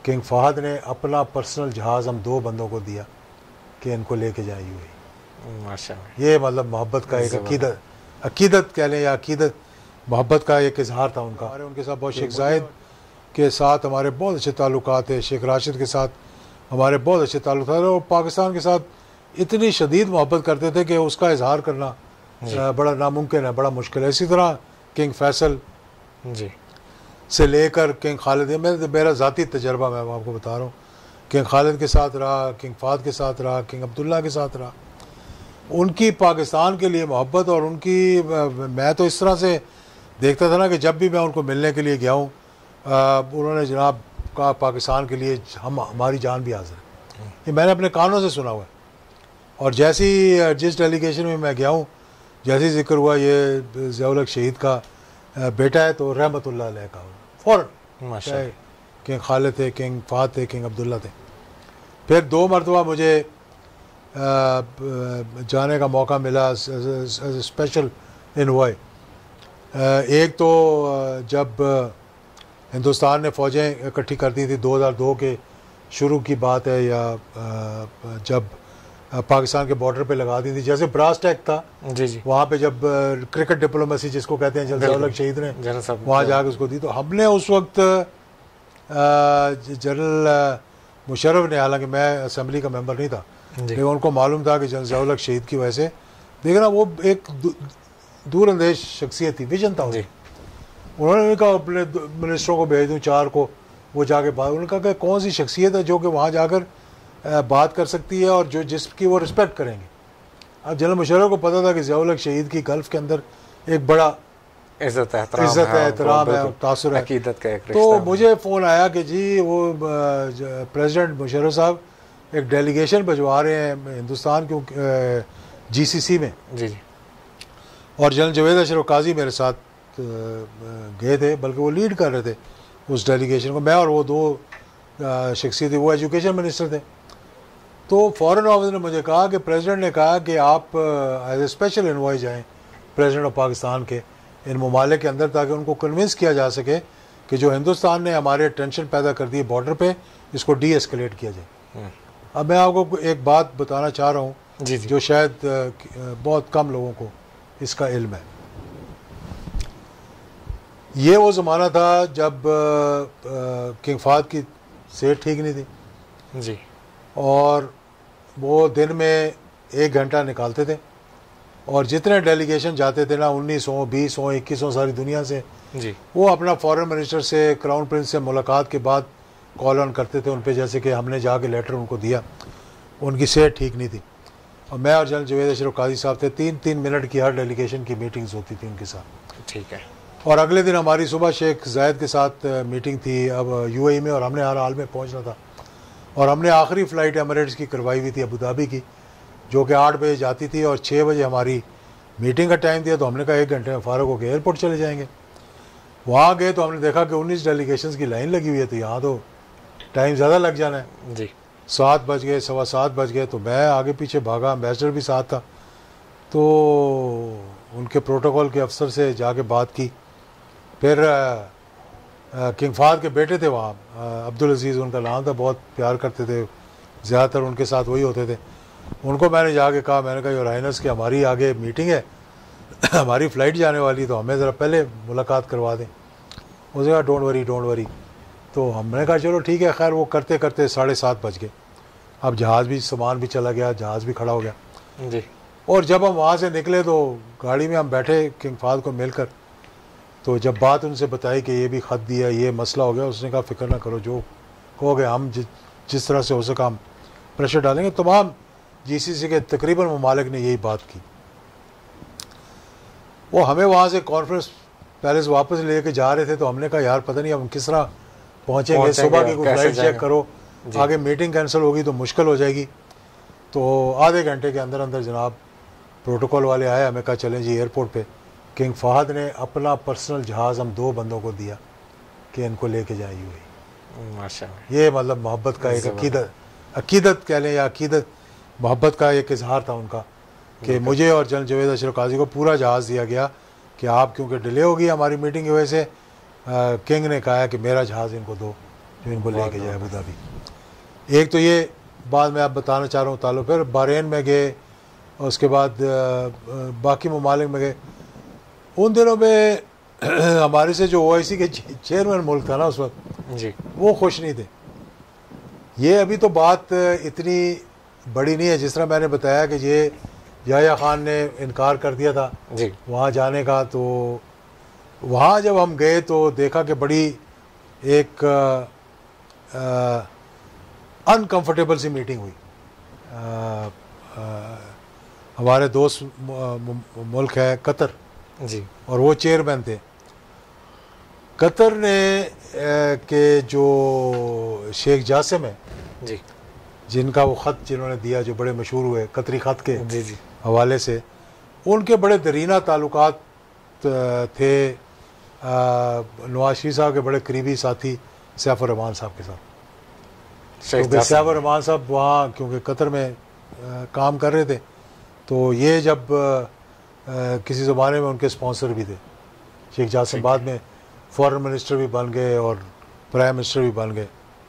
King Fahd ने अपना personal जहाज़ हम 2 बंदों को दिया कि इनको लेके जाए यूएई। माशाअल्लाह, ये मतलब मोहब्बत का एक अकीदत कह लें या अकीदत मोहब्बत का एक इजहार था उनका। हमारे उनके साथ बहुत शेख जायद के साथ हमारे बहुत अच्छे ताल्लुकात है, शेख राशिद के साथ हमारे बहुत अच्छे ताल्लुकात है, और पाकिस्तान के साथ इतनी शदीद मोहब्बत करते थे कि उसका इजहार करना बड़ा नामुमकिन है, बड़ा मुश्किल है। इसी तरह किंग फैसल जी से लेकर किंग खालिद, मेरा ज़ाती तजर्बा मैं आपको बता रहा हूँ, किंग खालिद के साथ रहा, किंग फाद के साथ रहा, किंग अब्दुल्ला के साथ रहा। उनकी पाकिस्तान के लिए मोहब्बत और उनकी, मैं तो इस तरह से देखता था ना कि जब भी मैं उनको मिलने के लिए गया हूँ, उन्होंने जनाब कहा पाकिस्तान के लिए हमारी जान भी हाजिर है। ये मैंने अपने कानों से सुना हुआ है। और जैसे ही जिस डेलीगेशन में मैं गया हूँ, जैसे ही जिक्र हुआ ये ज़िया-उल-हक शहीद का बेटा है, तो रहमतुल्लाह अलैह का फ़ौरन, माशाअल्लाह, किंग खालिद थे, किंग फाद थे, किंग अब्दुल्ला थे। फिर 2 मरतबा मुझे जाने का मौका मिला स्पेशल इन्वॉय। एक तो जब हिंदुस्तान ने फ़ौजें इकट्ठी कर दी थी 2002 के शुरू की बात है, या जब पाकिस्तान के बॉर्डर पे लगा दी थी, जैसे ब्रास टैग था जी जी, वहाँ पे जब क्रिकेट डिप्लोमेसी जिसको कहते हैं, जब ज़िया-उल-हक शहीद ने वहाँ जाकर उसको दी, तो हमने उस वक्त जनरल मुशर्रफ ने, हालांकि मैं असेंबली का मेंबर नहीं था, लेकिन उनको मालूम था कि जनरल ज़िया-उल-हक शहीद की वजह से, देखना वो एक दूरअंदेश शख्सियत थी, विजन था उनकी। उन्होंने कहा अपने मिनिस्टरों को भेज दूँ 4 को, वो जाके बात, उन्होंने कहा कि कौन सी शख्सियत है जो कि वहाँ जाकर बात कर सकती है और जो जिसकी वो रिस्पेक्ट करेंगे। अब जनरल मुशर्रफ को पता था कि ज़िया-उल-हक शहीद की गल्फ के अंदर एक बड़ा इज़्ज़त है, एहतराम है, तासुर है, अकीदत का एक रिश्ता। तो मुझे फ़ोन आया कि जी वो प्रेसिडेंट मुशर्रफ साहब एक डेलीगेशन भिजवा रहे हैं हिंदुस्तान के जीसीसी में। जी जी, और जनरल जवेद अशरफ काजी मेरे साथ गए थे, बल्कि वो लीड कर रहे थे उस डेलीगेशन को। मैं और वो 2 शख्सियत, वो एजुकेशन मिनिस्टर थे। तो फॉरेन ऑफिस ने मुझे कहा कि प्रेसिडेंट ने कहा कि आप एज ए स्पेशल इन्वॉय जाएँ प्रेसिडेंट ऑफ पाकिस्तान के इन ममालिक के अंदर, ताकि उनको कन्विंस किया जा सके कि जो हिंदुस्तान ने हमारे टेंशन पैदा कर दी है बॉर्डर पे, इसको डी एस्केलेट किया जाए। अब मैं आपको एक बात बताना चाह रहा हूँ जो शायद बहुत कम लोगों को इसका इल्म है। ये वो ज़माना था जब किंग फाद की सेहत ठीक नहीं थी जी, और वो दिन में 1 घंटा निकालते थे, और जितने डेलीगेशन जाते थे ना, 1900, 2000, 2100 सारी दुनिया से जी, वो अपना फॉरेन मिनिस्टर से, क्राउन प्रिंस से मुलाकात के बाद कॉल ऑन करते थे उन पे, जैसे कि हमने जाके लेटर उनको दिया, उनकी सेहत ठीक नहीं थी। और मैं और जनरल जवेद अशरफ काजी साहब थे, 3-3 मिनट की हर डेलीगेशन की मीटिंग्स होती थी उनके साथ। ठीक है। और अगले दिन हमारी सुबह शेख जायद के साथ मीटिंग थी अब यूएई में, और हमने हर हाल में पहुंचना था। और हमने आखिरी फ़्लाइट एमिरेट्स की करवाई हुई थी अबू धाबी की, जो कि 8 बजे जाती थी, और 6 बजे हमारी मीटिंग का टाइम दिया। तो हमने कहा 1 घंटे में फ़ारग होकर एयरपोर्ट चले जाएंगे। वहाँ गए तो हमने देखा कि 19 डेलीगेशंस की लाइन लगी हुई है, तो यहाँ तो टाइम ज़्यादा लग जाना है जी। 7 बज गए, 7:15 बज गए। तो मैं आगे पीछे भागा, एम्बेसडर भी साथ था, तो उनके प्रोटोकॉल के अफसर से जाके बात की। फिर किंग फाद के बेटे थे वहाँ, अब्दुल अजीज़ उनका नाम था, बहुत प्यार करते थे, ज़्यादातर उनके साथ वही होते थे। उनको मैंने जाके कहा, मैंने कहा योर हाइनेस कि हमारी आगे मीटिंग है, हमारी फ़्लाइट जाने वाली, तो हमें ज़रा पहले मुलाकात करवा दें। उसने कहा डोंट वरी। तो हमने कहा चलो ठीक है। खैर वो करते करते 7:30 बज गए। अब जहाज़ भी, सामान भी चला गया, जहाज़ भी खड़ा हो गया जी। और जब हम वहाँ से निकले तो गाड़ी में हम बैठे किंग फाद को मिलकर, तो जब बात उनसे बताई कि ये भी ख़त दिया, ये मसला हो गया, उसने कहा फ़िक्र ना करो, जो कहोगे हम जिस तरह से हो सका हम प्रेशर डालेंगे। तमाम जीसीसी के तकरीबन ममालिक ने यही बात की। वो हमें वहाँ से कॉन्फ्रेंस पैलेस वापस लेके जा रहे थे, तो हमने कहा यार पता नहीं हम किस तरह पहुँचेंगे, सुबह की कोई फ्लाइट चेक करो, आगे मीटिंग कैंसिल होगी तो मुश्किल हो जाएगी। तो आधे घंटे के अंदर अंदर जनाब प्रोटोकॉल वाले आए, हमें कहा चलें जी एयरपोर्ट पे। किंग फहद ने अपना पर्सनल जहाज़ हम 2 बंदों को दिया कि इनको लेके जाए यूएई। माशाअल्लाह, ये मतलब मोहब्बत का एक अकीदत कह लें या अकीदत मोहब्बत का एक इजहार था उनका, कि मुझे और जनरल जवेद अशरफ काजी को पूरा जहाज़ दिया गया कि आप क्योंकि डिले हो गई हमारी मीटिंग की वजह से, किंग ने कहा कि मेरा जहाज़ इनको दो जो इनको लेके जाए अबू धाबी। एक तो ये बात मैं आप बताना चाह रहा हूँ ताल्लुक, फिर बहरीन में गए और उसके बाद बाकी ममालिक में गए। उन दिनों में हमारे से जो OIC के चेयरमैन मुल्क था ना उस वक्त जी, वो खुश नहीं थे। ये अभी तो बात इतनी बड़ी नहीं है, जिस तरह मैंने बताया कि ये याह्या खान ने इनकार कर दिया था जी, वहाँ जाने का। तो वहाँ जब हम गए तो देखा कि बड़ी एक अनकंफर्टेबल सी मीटिंग हुई। हमारे दोस्त मुल्क है कतर जी, और वो चेयरमैन थे। कतर ने के जो शेख जासिम है जी, जिनका वो ख़त जिन्होंने दिया जो बड़े मशहूर हुए कतरी ख़त के जी, जी, हवाले से, उनके बड़े दरीना ताल्लुकात थे नवाज शरीफ साहब के बड़े करीबी साथी सैफुर रहमान साहब के साथ। क्योंकि सैफुर रहमान साहब वहाँ क्योंकि कतर में काम कर रहे थे, तो ये जब किसी ज़माने में उनके स्पॉन्सर भी थे। शेख जासिम बाद में फॉरेन मिनिस्टर भी बन गए और प्राइम मिनिस्टर भी बन गए।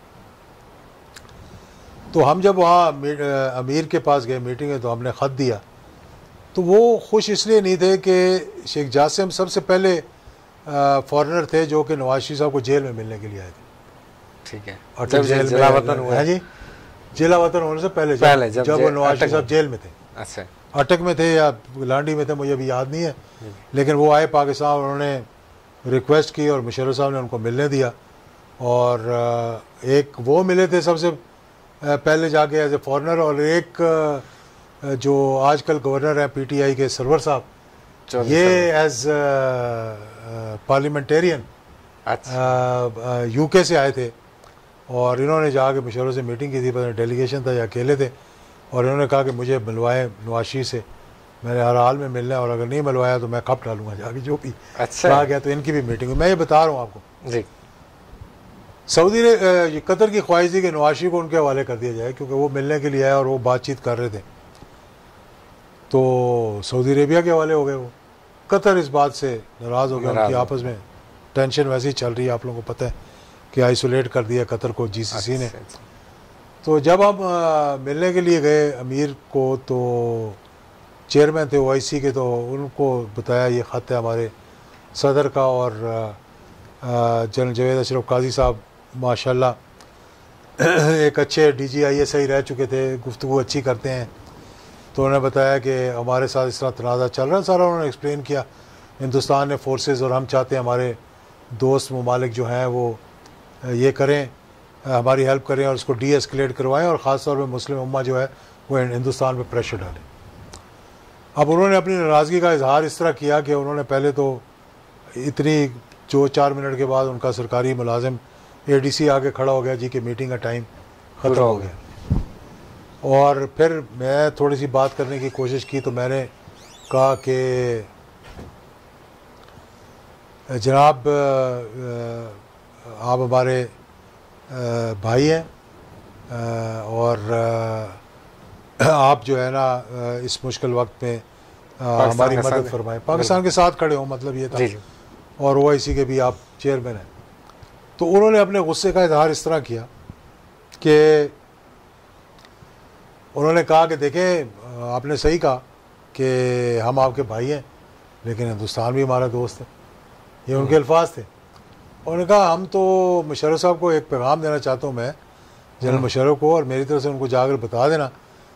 तो हम जब वहाँ अमीर के पास गए मीटिंग में तो हमने ख़त दिया, तो वो खुश इसलिए नहीं थे कि शेख जासिम सबसे पहले फॉरेनर थे जो कि नवाज शरीफ साहब को जेल में मिलने के लिए आए थे। ठीक है, अटक जेल में जिलावतन हुआ है जी, जिला वतन होने से पहले जब वो नवाज शरीफ साहब जेल में थे। अच्छा, अटक में थे या लांडी में थे मुझे अभी याद नहीं है, लेकिन वो आए पाकिस्तान, उन्होंने रिक्वेस्ट की और मुशर्रफ साहब ने उनको मिलने दिया। और एक वो मिले थे सबसे पहले जाके एज ए फॉरनर, और एक जो आजकल गवर्नर हैं PTI के सरवर साहब, ये एज पार्लियामेंटेरियन UK से आए थे। और इन्होंने जाके मुशर्रफ से मीटिंग की थी, पता नहीं डेलीगेशन था या अकेले थे, और इन्होंने कहा कि मुझे मिलवाएं नवाज शरीफ से, मैंने हर हाल में मिलना है और अगर नहीं मिलवाया तो मैं खप डालूंगा जाके, जो भी कहा गया। तो इनकी भी मीटिंग हुई। मैं ये बता रहा हूँ आपको जी, सऊदी ने कतर की ख्वाहिश थी कि नवाज शरीफ को उनके हवाले कर दिया जाए, क्योंकि वो मिलने के लिए आए और वो बातचीत कर रहे थे। तो सऊदी अरेबिया के हवाले हो गए वो। कतर इस बात से नाराज़ हो गया, उनकी आपस में टेंशन वैसे ही चल रही है, आप लोगों को पता है कि आइसोलेट कर दिया कतर को GCC ने। तो जब हम मिलने के लिए गए अमीर को, तो चेयरमैन थे OIC के, तो उनको बताया ये ख़त है हमारे सदर का, और जनरल जावेद अशरफ काजी साहब माशाल्लाह एक अच्छे DGISI रह चुके थे, गुफ्तगू अच्छी करते हैं। तो उन्होंने बताया कि हमारे साथ इस तरह तनाज़ा चल रहा है, सारा उन्होंने एक्सप्लेन किया। हिंदुस्तान ने फोर्सेस और हम चाहते हैं हमारे दोस्त ममालिक जो हैं वो ये करें, हमारी हेल्प करें और उसको डी-एस्केलेट करवाएं, और ख़ास तौर पे मुस्लिम उम्मा जो है वो हिंदुस्तान पे प्रेशर डालें। अब उन्होंने अपनी नाराज़गी का इजहार इस तरह किया कि उन्होंने पहले तो इतनी 4 मिनट के बाद उनका सरकारी मुलाजिम ADC आगे खड़ा हो गया जी कि मीटिंग का टाइम ख़त्म हो गया। और फिर मैं थोड़ी सी बात करने की कोशिश की, तो मैंने कहा कि जनाब आप हमारे भाई हैं और आप जो है ना इस मुश्किल वक्त में हमारी मदद फरमाएं, पाकिस्तान के साथ खड़े हों, मतलब ये था। और OIC के भी आप चेयरमैन हैं। तो उन्होंने अपने गुस्से का इजहार इस तरह किया कि उन्होंने कहा कि देखें आपने सही कहा कि हम आपके भाई हैं, लेकिन हिंदुस्तान भी हमारा दोस्त है, ये उनके अल्फाज थे। उन्होंने कहा हम तो मुशर्रफ साहब को एक पैगाम देना चाहता हूँ मैं, जनरल मुशर्रफ को, और मेरी तरफ से उनको जाकर बता देना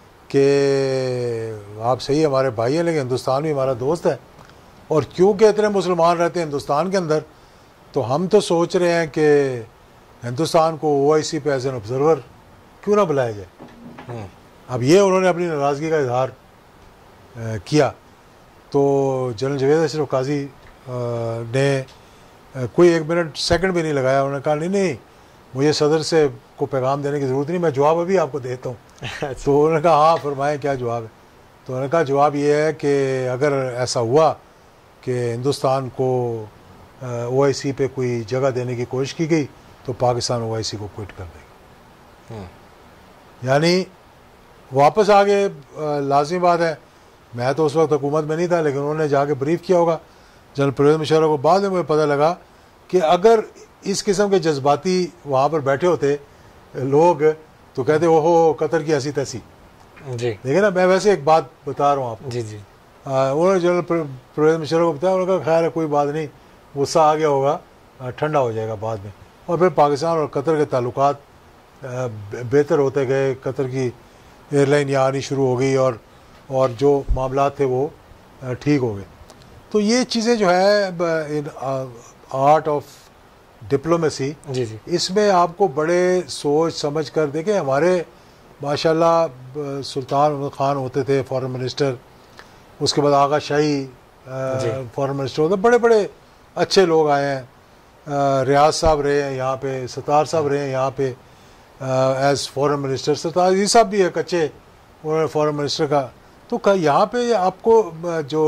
कि आप सही हमारे भाई हैं, लेकिन हिंदुस्तान भी हमारा दोस्त है। और क्योंकि इतने मुसलमान रहते हैं हिंदुस्तान के अंदर, तो हम तो सोच रहे हैं कि हिंदुस्तान को OIC पे एज एन ऑब्जर्वर क्यों ना बुलाया जाए। अब ये उन्होंने अपनी नाराज़गी का इजहार किया। तो जनरल जावेद अशरफ काजी ने कोई 1 मिनट सेकंड भी नहीं लगाया। उन्होंने कहा नहीं मुझे सदर से को पैगाम देने की ज़रूरत नहीं, मैं जवाब अभी आपको देता हूँ। तो उन्होंने कहा हाँ फरमाएं क्या जवाब है। तो उन्होंने कहा जवाब ये है कि अगर ऐसा हुआ कि हिंदुस्तान को OIC पे कोई जगह देने की कोशिश की गई तो पाकिस्तान OIC को क्विट कर देगा। यानी वापस आ गए, लाजमी बात है। मैं तो उस वक्त हुकूमत में नहीं था, लेकिन उन्होंने जाके ब्रीफ किया होगा जनरल परवेज़ मुशर्रफ को। बाद में मुझे पता लगा कि अगर इस किस्म के जज्बाती वहाँ पर बैठे होते लोग तो कहते ओहो कतर की ऐसी तैसी। जी देखिए ना, मैं वैसे एक बात बता रहा हूँ आपको। जी जी उन्होंने जनरल परवेज़ मुशर्रफ को बताया, उन्होंने कहा खैर है कोई बात नहीं, गुस्सा आ गया होगा, ठंडा हो जाएगा बाद में। और फिर पाकिस्तान और कतर के ताल्लुकात बेहतर होते गए, कतर की एयरलाइन यहाँ आनी शुरू हो गई और जो मामला थे वो ठीक हो गए। तो ये चीज़ें जो है इन आर्ट ऑफ डिप्लोमेसी, जी जी इसमें आपको बड़े सोच समझ कर देखें। हमारे माशाल्लाह सुल्तान अहमद ख़ान होते थे फॉरेन मिनिस्टर, उसके बाद आगा शाही फॉरेन मिनिस्टर होते, बड़े बड़े अच्छे लोग आए हैं। रियाज साहब रहे हैं यहाँ पे, सत्तार साहब रहे हैं यहाँ पे as foreign minister. Sattar ji साहब भी है कच्चे, उन्होंने फॉरेन मिनिस्टर का। तो यहाँ पे आपको जो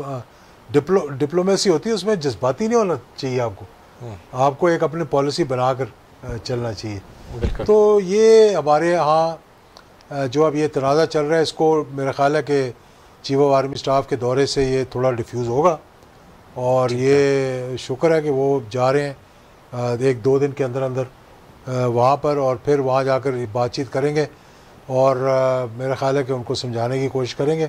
डिप्लोमेसी होती है उसमें जज्बाती नहीं होना चाहिए आपको एक अपनी पॉलिसी बनाकर चलना चाहिए। तो ये हमारे यहाँ जो अब ये तनाज़ा चल रहा है, इसको मेरा ख्याल है कि चीफ ऑफ आर्मी स्टाफ के दौरे से ये थोड़ा डिफ्यूज़ होगा और ये शुक्र है कि वो जा रहे हैं 1-2 दिन के अंदर अंदर वहाँ पर, और फिर वहाँ जाकर बातचीत करेंगे और मेरा ख्याल है कि उनको समझाने की कोशिश करेंगे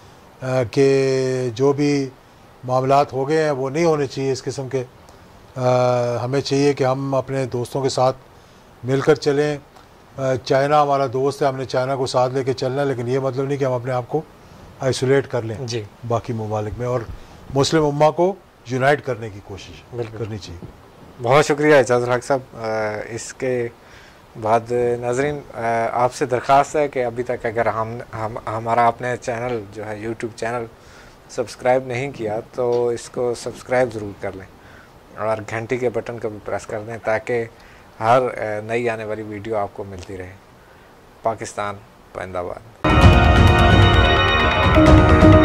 कि जो भी मामलात हो गए हैं वो नहीं होने चाहिए इस किस्म के। हमें चाहिए कि हम अपने दोस्तों के साथ मिलकर चलें। चाइना हमारा दोस्त है, हमने चाइना को साथ लेके चलना है, लेकिन ये मतलब नहीं कि हम अपने आप को आइसोलेट कर लें जी बाकी ममालिक में, और मुस्लिम उम्मा को यूनाइट करने की कोशिश करनी चाहिए। बहुत शुक्रिया एजाज़ुल हक साहब। इसके बाद नाज़रीन आपसे दरख्वास्त है कि अभी तक अगर हमारा आपने चैनल जो है यूट्यूब चैनल सब्सक्राइब नहीं किया तो इसको सब्सक्राइब ज़रूर कर लें और घंटी के बटन को भी प्रेस कर दें ताकि हर नई आने वाली वीडियो आपको मिलती रहे। पाकिस्तान जिंदाबाद।